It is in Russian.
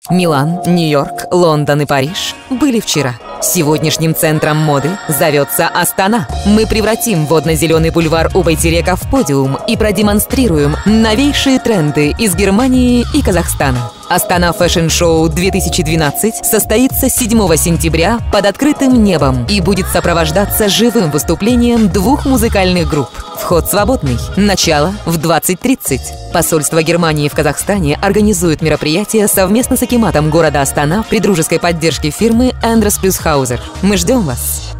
Милан, Нью-Йорк, Лондон и Париж были вчера. Сегодняшним центром моды зовется Астана. Мы превратим водно-зеленый бульвар у Байтерека в подиум и продемонстрируем новейшие тренды из Германии и Казахстана. Астана Fashion Show 2012 состоится 7 сентября под открытым небом и будет сопровождаться живым выступлением двух музыкальных групп. Вход свободный. Начало в 20:30. Посольство Германии в Казахстане организует мероприятие совместно с акиматом города Астана при дружеской поддержке фирмы Endres Plus Hauser. Мы ждем вас!